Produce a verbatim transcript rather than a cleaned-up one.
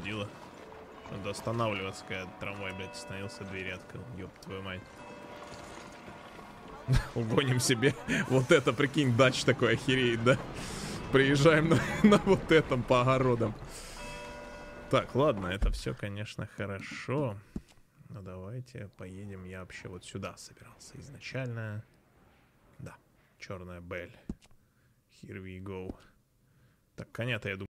мудила. Надо останавливаться, когда трамвай, блядь, остановился, двери открыл. Ёб твою мать. Угоним себе. Вот это, прикинь, дач такой охереет, да? Приезжаем на, на вот этом по огородам. Так, ладно, это все, конечно, хорошо. Но давайте поедем. Я вообще вот сюда собирался изначально. Да, черная Бель. Here we go. Так, коня-то, я думаю...